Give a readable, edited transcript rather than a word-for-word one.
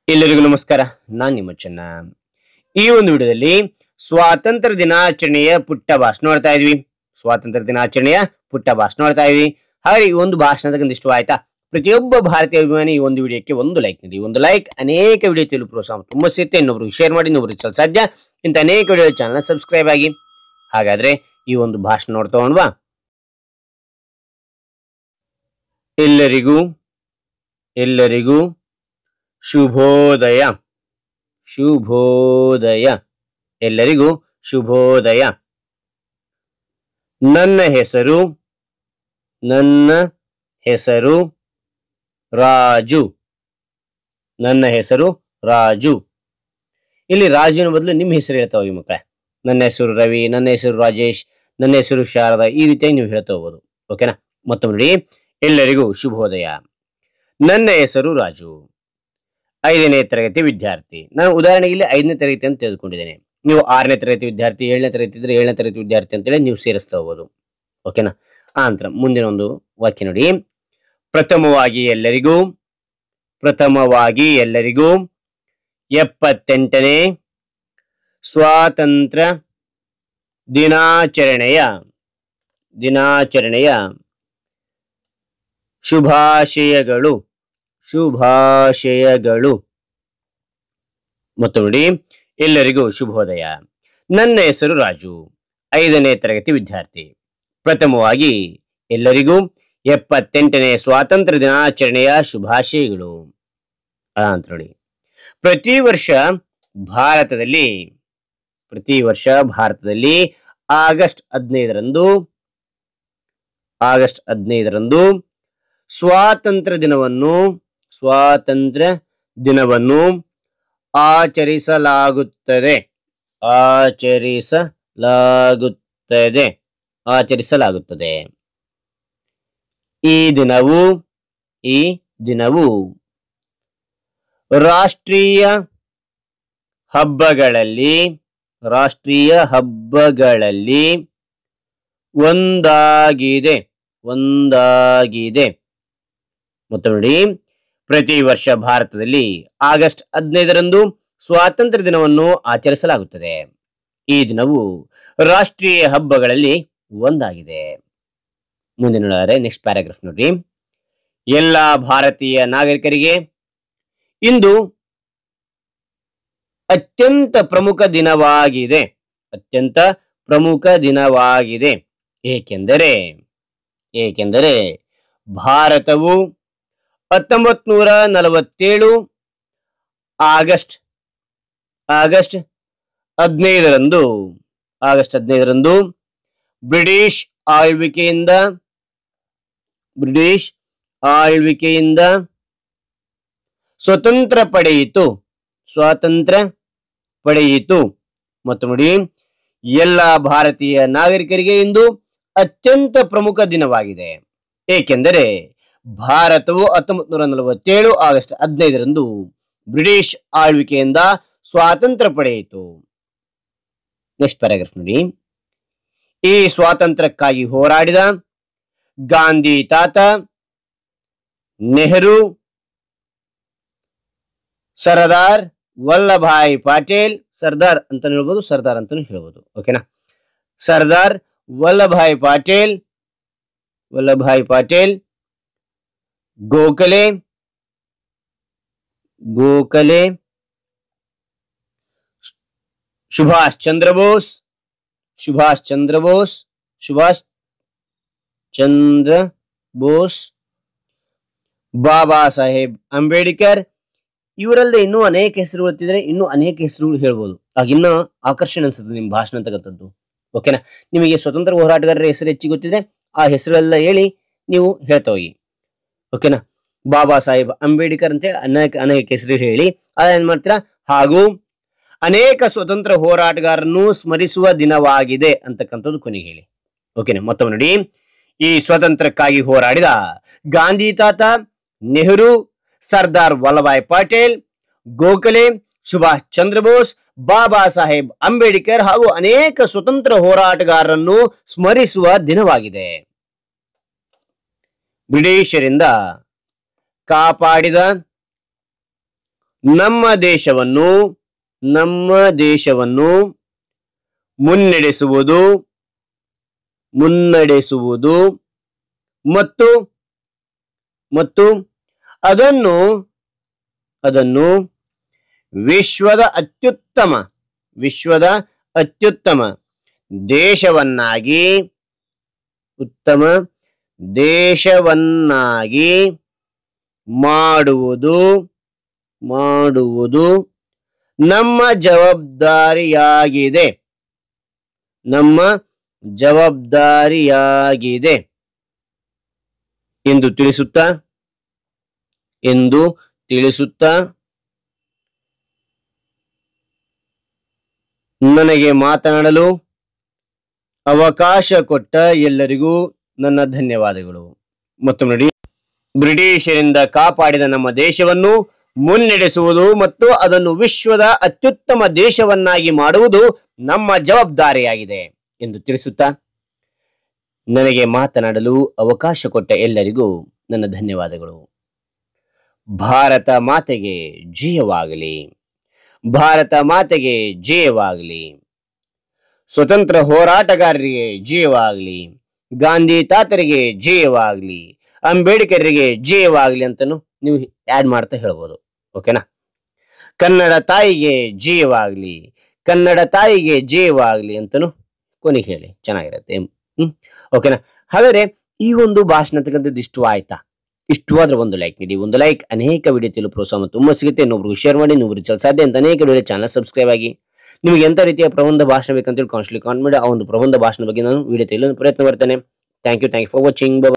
ಎಲ್ಲರಿಗೂ ನಮಸ್ಕಾರ. ನಾನು ನಿಮ್ಮ ಚೆನ್ನ. ಈ ಒಂದು ವಿಡಿಯೋದಲ್ಲಿ ಸ್ವಾತಂತ್ರ್ಯ ದಿನಾಚರಣೆಯ ಪುಟ್ಟ ಭಾಷಣ ನೋಡ್ತಾ ಇದ್ವಿ. ಸ್ವಾತಂತ್ರ್ಯ ದಿನಾಚರಣೆಯ ಪುಟ್ಟ ಭಾಷಣ ನೋಡ್ತಾ ಇದ್ವಿ. ಹಾಗೆ ಈ ಒಂದು ಭಾಷಣದ ಇಷ್ಟ ಆಯ್ತಾ? ಪ್ರತಿಯೊಬ್ಬ ಭಾರತೀಯ ಅಭಿಮಾನಿ ಈ ಒಂದು ವಿಡಿಯೋಕ್ಕೆ ಒಂದು ಲೈಕ್ ನೀಡಿ. ಒಂದು ಲೈಕ್ ಅನೇಕ ವಿಡಿಯೋ ತಿಳಿದು ಪ್ರೋತ್ಸಾಹ ತುಂಬ ಸಿಗುತ್ತೆ. ಇನ್ನೊಬ್ರಿಗೆ ಶೇರ್ ಮಾಡಿ, ಇನ್ನೊಬ್ರಿಗೆ ಚಲ ಸಾಧ್ಯ. ಇಂಥ ಅನೇಕ ವಿಡಿಯೋ ಚಾನಲ್ ಸಬ್ಸ್ಕ್ರೈಬ್ ಆಗಿ. ಹಾಗಾದ್ರೆ ಈ ಒಂದು ಭಾಷಣ ನೋಡ್ತಾ ಹೋಣ್ವಾ? ಎಲ್ಲರಿಗೂ ಶುಭೋದಯ. ಶುಭೋದಯ. ಎಲ್ಲರಿಗೂ ಶುಭೋದಯ. ನನ್ನ ಹೆಸರು ರಾಜು. ನನ್ನ ಹೆಸರು ರಾಜು. ಇಲ್ಲಿ ರಾಜುವಿನ ಬದಲು ನಿಮ್ಮ ಹೆಸರು ಹೇಳ್ತಾ ಹೋಗಿ ಮಕ್ಕಳೇ. ನನ್ನ ಹೆಸರು ರವಿ, ನನ್ನ ಹೆಸರು ರಾಜೇಶ್, ನನ್ನ ಹೆಸರು ಶಾರದಾ, ಈ ರೀತಿಯಾಗಿ ನೀವು ಹೇಳ್ತಾ ಹೋಗ್ಬೋದು. ಓಕೆನಾ? ಮತ್ತೊಮ್ಮೆ ನೋಡಿ, ಎಲ್ಲರಿಗೂ ಶುಭೋದಯ. ನನ್ನ ಹೆಸರು ರಾಜು, 5ನೇ ತರಗತಿ ವಿದ್ಯಾರ್ಥಿ. ನಾನು ಉದಾಹರಣೆಗೆ ಇಲ್ಲಿ 5ನೇ ತರಗತಿ ಅಂತ ತೆಗೆದುಕೊಂಡಿದ್ದೇನೆ. ನೀವು 6ನೇ ತರಗತಿ ವಿದ್ಯಾರ್ಥಿ, 7ನೇ ತರಗತಿ ಇದ್ರೆ 7ನೇ ತರಗತಿ ವಿದ್ಯಾರ್ಥಿ ಅಂತೇಳಿ ನೀವು ಸೇರಿಸ್ತಾ ಹೋಗ್ಬೋದು. ಓಕೆನಾ? ಆ ನಂತರ ಮುಂದಿನ ಒಂದು ವಾಕ್ಯ ನೋಡಿ. ಪ್ರಥಮವಾಗಿ ಎಲ್ಲರಿಗೂ 78ನೇ ಸ್ವಾತಂತ್ರ್ಯ ದಿನಾಚರಣೆಯ ಶುಭಾಶಯಗಳು. ಮತ್ತು ನೋಡಿ, ಎಲ್ಲರಿಗೂ ಶುಭೋದಯ. ನನ್ನ ಹೆಸರು ರಾಜು, 5ನೇ ತರಗತಿ ವಿದ್ಯಾರ್ಥಿ. ಪ್ರಥಮವಾಗಿ ಎಲ್ಲರಿಗೂ 78ನೇ ಸ್ವಾತಂತ್ರ್ಯ ದಿನಾಚರಣೆಯ ಶುಭಾಶಯಗಳು. ಅಂತ ನೋಡಿ, ಪ್ರತಿ ವರ್ಷ ಭಾರತದಲ್ಲಿ ಆಗಸ್ಟ್ 15ರಂದು ಸ್ವಾತಂತ್ರ್ಯ ದಿನವನ್ನು ಆಚರಿಸಲಾಗುತ್ತದೆ. ಈ ದಿನವು ರಾಷ್ಟ್ರೀಯ ಹಬ್ಬಗಳಲ್ಲಿ ಒಂದಾಗಿದೆ. ಮತ್ತು ನೋಡಿ, ಪ್ರತಿ ವರ್ಷ ಭಾರತದಲ್ಲಿ ಆಗಸ್ಟ್ 15ರಂದು ಸ್ವಾತಂತ್ರ್ಯ ದಿನವನ್ನು ಆಚರಿಸಲಾಗುತ್ತದೆ. ಈ ದಿನವು ರಾಷ್ಟ್ರೀಯ ಹಬ್ಬಗಳಲ್ಲಿ ಒಂದಾಗಿದೆ. ಮುಂದೆ ನೋಡಿದರೆ ನೆಕ್ಸ್ಟ್ ಪ್ಯಾರಾಗ್ರಾಫ್ ನೋಡಿ. ಎಲ್ಲ ಭಾರತೀಯ ನಾಗರಿಕರಿಗೆ ಇಂದು ಅತ್ಯಂತ ಪ್ರಮುಖ ದಿನವಾಗಿದೆ. ಏಕೆಂದರೆ ಭಾರತವು 1947 ಆಗಸ್ಟ್ 15ರಂದು ಬ್ರಿಟಿಷ್ ಆಳ್ವಿಕೆಯಿಂದ ಸ್ವಾತಂತ್ರ್ಯ ಪಡೆಯಿತು. ಮತ್ತು ನೋಡಿ, ಎಲ್ಲ ಭಾರತೀಯ ನಾಗರಿಕರಿಗೆ ಇಂದು ಅತ್ಯಂತ ಪ್ರಮುಖ ದಿನವಾಗಿದೆ. ಏಕೆಂದರೆ ಭಾರತವು 1947 ಆಗಸ್ಟ್ 15ರಂದು ಬ್ರಿಟಿಷ್ ಆಳ್ವಿಕೆಯಿಂದ ಸ್ವಾತಂತ್ರ್ಯ ಪಡೆಯಿತು. ನೆಕ್ಸ್ಟ್ ಪ್ಯಾರಾಗ್ರಾಫ್ ನೋಡಿ. ಈ ಸ್ವಾತಂತ್ರ್ಯಕ್ಕಾಗಿ ಹೋರಾಡಿದ ಗಾಂಧಿ ತಾತ, ನೆಹರು, ಸರ್ದಾರ್ ವಲ್ಲಭಾಯ್ ಪಟೇಲ್, ಸರ್ದಾರ್ ಅಂತಾನು ಹೇಳ್ಬೋದು, ಸರ್ದಾರ್ ಅಂತಾನು ಹೇಳ್ಬೋದು. ಓಕೆನಾ? ಸರ್ದಾರ್ ವಲ್ಲಭಾಯ್ ಪಟೇಲ್, ಗೋಖಲೆ, ಸುಭಾಷ್ ಚಂದ್ರ ಬೋಸ್, ಬಾಬಾ ಸಾಹೇಬ್ ಅಂಬೇಡ್ಕರ್, ಇವರಲ್ಲದೆ ಇನ್ನೂ ಅನೇಕ ಹೆಸರು ಗೊತ್ತಿದ್ರೆ ಇನ್ನೂ ಅನೇಕ ಹೆಸರುಗಳು ಹೇಳ್ಬೋದು. ಆಗ ಇನ್ನೂ ಆಕರ್ಷಣೆ ಅನ್ಸುತ್ತೆ ನಿಮ್ಮ ಭಾಷಣ ಅಂತಕ್ಕಂಥದ್ದು. ಓಕೆನಾ? ನಿಮಗೆ ಸ್ವತಂತ್ರ ಹೋರಾಟಗಾರರ ಹೆಸರು ಹೆಚ್ಚಿಗೆ ಗೊತ್ತಿದೆ, ಆ ಹೆಸರೆಲ್ಲ ಹೇಳಿ ನೀವು ಹೇಳ್ತಾ ಹೋಗಿ. ಓಕೆನಾ? ಬಾಬಾ ಸಾಹೇಬ್ ಅಂಬೇಡ್ಕರ್ ಅಂತೇಳಿ ಅನೇಕ ಹೆಸರು ಹೇಳಿ ಅದೇನ್ ಮಾಡ್ತೀರಾ, ಹಾಗೂ ಅನೇಕ ಸ್ವತಂತ್ರ ಹೋರಾಟಗಾರರನ್ನು ಸ್ಮರಿಸುವ ದಿನವಾಗಿದೆ ಅಂತಕ್ಕಂಥದ್ದು ಕೊನೆಗೆ ಹೇಳಿ. ಓಕೆನಾ? ಮತ್ತೊಮ್ಮೆ ನೋಡಿ, ಈ ಸ್ವಾತಂತ್ರ್ಯಕ್ಕಾಗಿ ಹೋರಾಡಿದ ಗಾಂಧಿ ತಾತ, ನೆಹರು, ಸರ್ದಾರ್ ವಲ್ಲಭಾಯ್ ಪಟೇಲ್, ಗೋಖಲೆ, ಸುಭಾಷ್ ಚಂದ್ರ ಬೋಸ್, ಬಾಬಾ ಸಾಹೇಬ್ ಅಂಬೇಡ್ಕರ್ ಹಾಗೂ ಅನೇಕ ಸ್ವತಂತ್ರ ಹೋರಾಟಗಾರರನ್ನು ಸ್ಮರಿಸುವ ದಿನವಾಗಿದೆ. ಬ್ರಿಟಿಷರಿಂದ ಕಾಪಾಡಿದ ನಮ್ಮ ದೇಶವನ್ನು ಮುನ್ನಡೆಸುವುದು ಮತ್ತು ಅದನ್ನು ವಿಶ್ವದ ಅತ್ಯುತ್ತಮ ದೇಶವನ್ನಾಗಿ ಮಾಡುವುದು ನಮ್ಮ ಜವಾಬ್ದಾರಿಯಾಗಿದೆ ಎಂದು ತಿಳಿಸುತ್ತಾ ನನಗೆ ಮಾತನಾಡಲು ಅವಕಾಶ ಕೊಟ್ಟ ಎಲ್ಲರಿಗೂ ನನ್ನ ಧನ್ಯವಾದಗಳು. ಮತ್ತು ನೋಡಿ, ಬ್ರಿಟಿಷರಿಂದ ಕಾಪಾಡಿದ ನಮ್ಮ ದೇಶವನ್ನು ಮುನ್ನಡೆಸುವುದು ಮತ್ತು ಅದನ್ನು ವಿಶ್ವದ ಅತ್ಯುತ್ತಮ ದೇಶವನ್ನಾಗಿ ಮಾಡುವುದು ನಮ್ಮ ಜವಾಬ್ದಾರಿಯಾಗಿದೆ ಎಂದು ತಿಳಿಸುತ್ತಾ ನನಗೆ ಮಾತನಾಡಲು ಅವಕಾಶ ಕೊಟ್ಟ ಎಲ್ಲರಿಗೂ ನನ್ನ ಧನ್ಯವಾದಗಳು. ಭಾರತ ಮಾತೆಗೆ ಜಯವಾಗಲಿ. ಭಾರತ ಮಾತೆಗೆ ಜಯವಾಗಲಿ. ಸ್ವತಂತ್ರ ಹೋರಾಟಗಾರರಿಗೆ ಜಯವಾಗಲಿ. ಗಾಂಧಿ ತಾತರಿಗೆ ಜಯವಾಗಲಿ. ಅಂಬೇಡ್ಕರ್ರಿಗೆ ಜಯವಾಗಲಿ ಅಂತನೂ ನೀವು ಆಡ್ ಮಾಡ್ತಾ ಹೇಳ್ಬೋದು. ಓಕೆನಾ? ಕನ್ನಡ ತಾಯಿಗೆ ಜಯವಾಗಲಿ. ಕನ್ನಡ ತಾಯಿಗೆ ಜಯವಾಗಲಿ ಅಂತನೂ ಕೊನೆಗೆ ಹೇಳಿ, ಚೆನ್ನಾಗಿರುತ್ತೆ. ಓಕೆನಾ? ಹಾಗಾದ್ರೆ ಈ ಒಂದು ಭಾಷಣ ತಕ್ಕಂಥದ್ದು ಇಷ್ಟು ಆಯ್ತಾ? ಇಷ್ಟವಾದ್ರೆ ಒಂದು ಲೈಕ್ ನೀಡಿ. ಒಂದು ಲೈಕ್ ಅನೇಕ ವಿಡಿಯೋ ತಿಳಿಯಲು ಪ್ರೋತ್ಸಾಹ ಮತ್ತು ತುಂಬ ಸಿಗುತ್ತೆ. ಇನ್ನೊಬ್ರಿಗೆ ಶೇರ್ ಮಾಡಿ. ನೀವು ರೀಚಲ್ ಸಾಧ್ಯ ಅಂತ ಅನೇಕ ವಿಡಿಯೋ ಚಾನಲ್ ಸಬ್ಸ್ಕ್ರೈಬ್ ಆಗಿ. ನಿಮಗೆ ಎಂಥ ರೀತಿಯ ಪ್ರಬಂಧ ಭಾಷಣ ಬೇಕಂತೇಳಿ ಕಾಮೆಂಟ್ ಮಾಡಿ. ಆ ಒಂದು ಪ್ರಬಂಧ ಭಾಷಣ ಬಗ್ಗೆ ನಾನು ವಿಡಿಯೋ ತಿಳಿಯಲು ಪ್ರಯತ್ನ ಮಾಡ್ತೇನೆ. Thank you for watching.